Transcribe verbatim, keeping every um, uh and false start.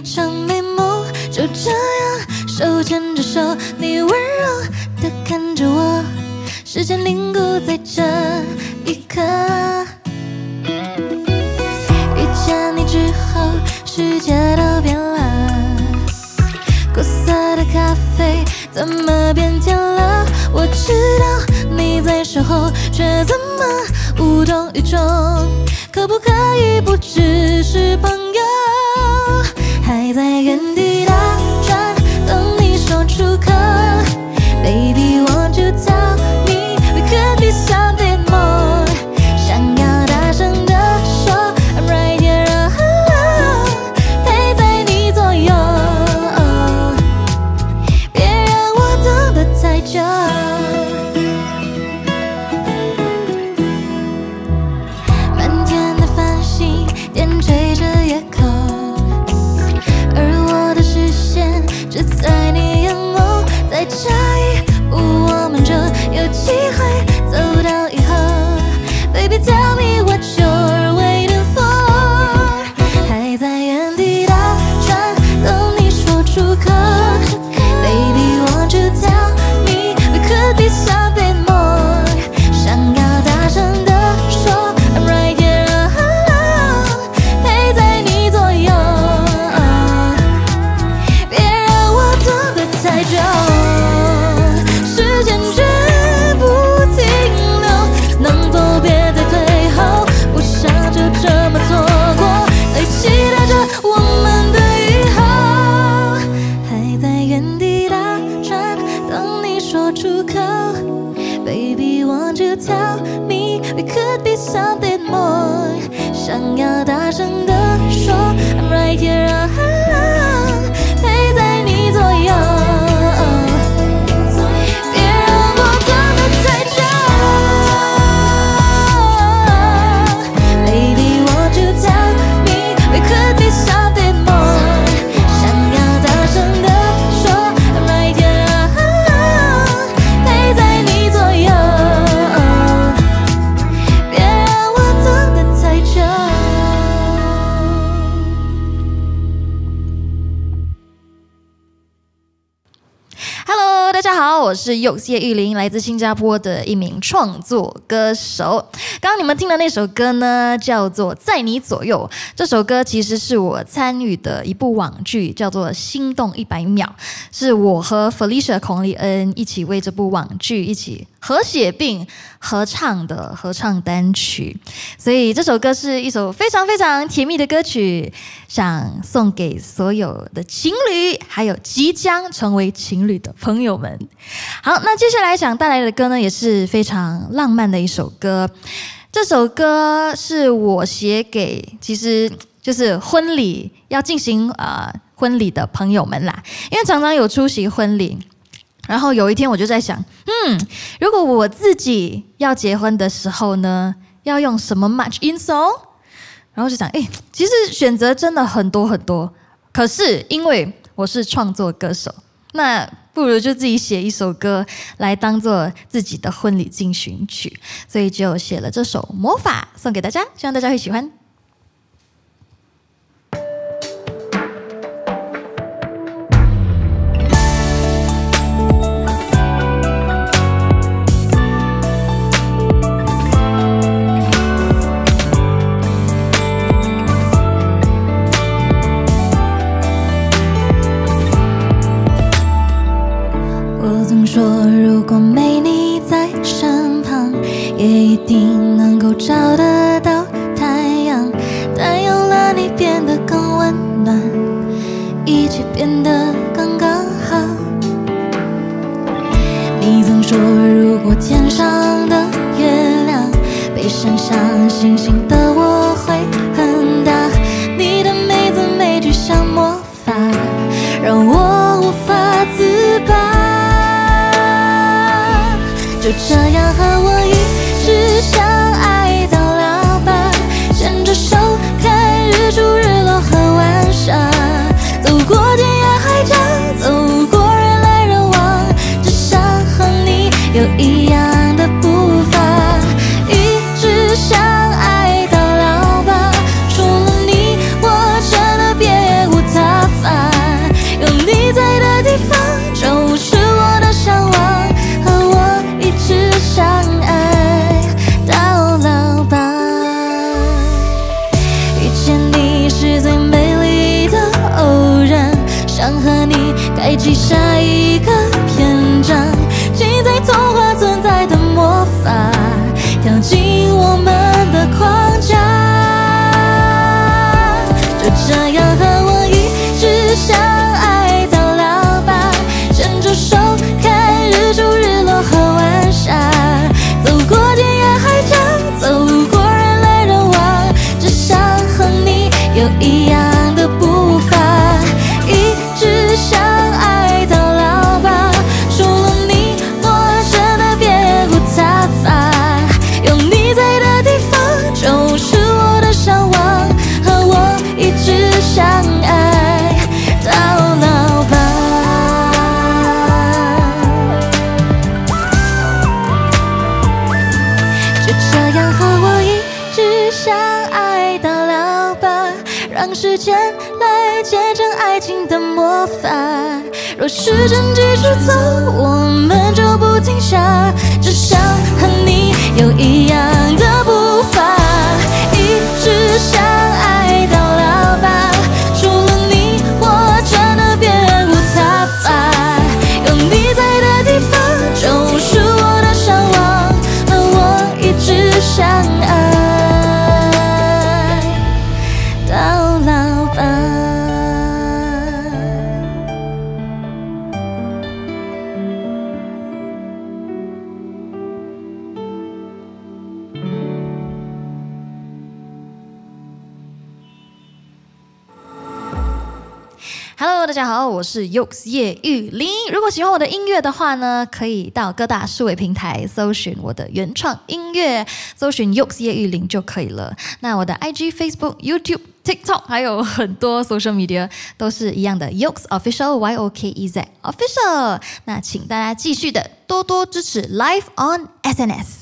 一场美梦。就这样手牵着手，你温柔地看着我，时间凝固在这一刻。遇见你之后，世界都变了，苦涩的咖啡怎么变甜了？我知道你在身后，却怎么无动于衷？可不可以不只是朋友？还在原地打转，等你说出口。Baby, won't you tell me we could be something more？ 想要大声地说 I'm right here alone， 陪在你左右，别让我等得太久。满天的繁星点缀着夜空，而我的视线只在你眼眸，在这一步我们就有机会走到以后。Baby, tell me what you're waiting for。 还在原地打转，等你说出口。Baby, won't you tell me we could be something more？ 想要大声地说 I'm right here alone， 陪在你左右，别让我等得太久。时间绝不停留，能否别再退后？不想就这么错过，在期待着我们的以后。还在原地打转，等你说出口。Baby, won't you tell me we could be something more？ 想要大声地说 I'm right here alone， 陪在你左右，别让我等得太久。Baby, won't you tell me we could be something more？ 想要大声地说 I'm right here alone， 陪在你左右，别让我等得太久。Hello， 大家好，我是Yokez叶玉玲，来自新加坡的一名创作歌手。刚刚你们听的那首歌呢，叫做《在你左右》。这首歌其实是我参与的一部网剧，叫做《心动一百秒》，是我和 Felicia 孔丽恩一起为这部网剧一起合写并合唱的合唱单曲。所以这首歌是一首非常非常甜蜜的歌曲，想送给所有的情侣，还有即将成为情侣的朋友们。好，那接下来想带来的歌呢，也是非常浪漫的一首歌。这首歌是我写给，其实就是婚礼要进行呃婚礼的朋友们啦，因为常常有出席婚礼。然后有一天我就在想，嗯，如果我自己要结婚的时候呢，要用什么 match in song？ 然后就想，哎，其实选择真的很多很多，可是因为我是创作歌手，那不如就自己写一首歌来当做自己的婚礼进行曲，所以就写了这首《魔法》送给大家，希望大家会喜欢。说如果没你在身旁，也一定能够找得到太阳，但有了你变得更温暖，一切变得刚刚好。你曾说如果天上的月亮被闪向星星的我会很大，你的每字每句像魔法，让我无法自拔。就这样和我一直相爱到老吧，牵着手看日出日落和晚霞，走过天涯海角，走过人来人往，只想和你有一样的步伐，一直相爱到老吧，除了你我真的别无他法。 开启下一个篇章，记载童话存在的魔法，跳进我们的框架。就这样和我一直相爱到老吧，牵着手看日出日落和晚霞，走过天涯海角，走过人来人往，只想和你有一样的步伐，一直相爱到老吧，除了你我真的别无他法，有你在的地方就是我的向往，和我一直相爱到老吧。就这样和我一直相爱到老吧，让时间来见证爱情的魔法。若时针继续走，我们就不停下，只想和你有一样的步伐，一直相爱到老吧，除了你我真的别无他法，有你在的地方就是我的向往，和我一直相爱到老吧。Hello， 大家好，我是 Yokez 叶玉玲。如果喜欢我的音乐的话呢，可以到各大数位平台搜寻我的原创音乐，搜寻 Yokez 叶玉玲就可以了。那我的 I G、Facebook、YouTube、TikTok 还有很多 social media 都是一样的 Yokez Official Y O K E Z Official。那请大家继续的多多支持 Live On S N S。